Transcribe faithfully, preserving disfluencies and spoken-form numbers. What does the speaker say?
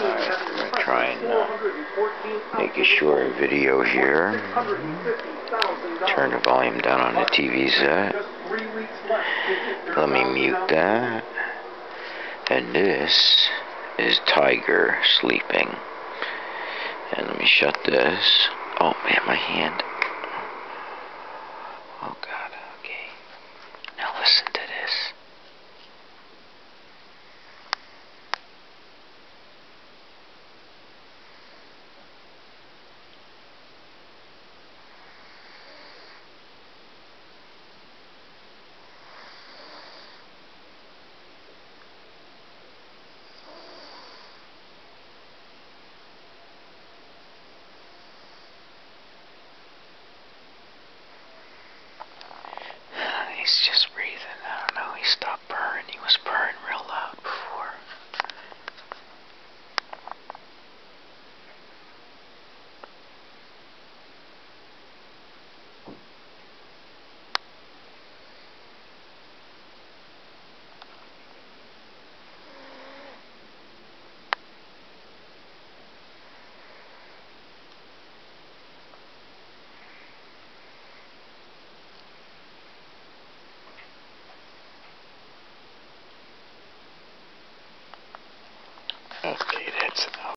Alright, I'm going to try and uh, make a short video here. Turn the volume down on the T V set. Let me mute that. And this is Tiger sleeping. And let me shut this. Oh man, my hand. Oh God, okay. Now listen to this. He's just breathing. I don't know. He stopped purring. He was purring real loud before. Okay, that's enough.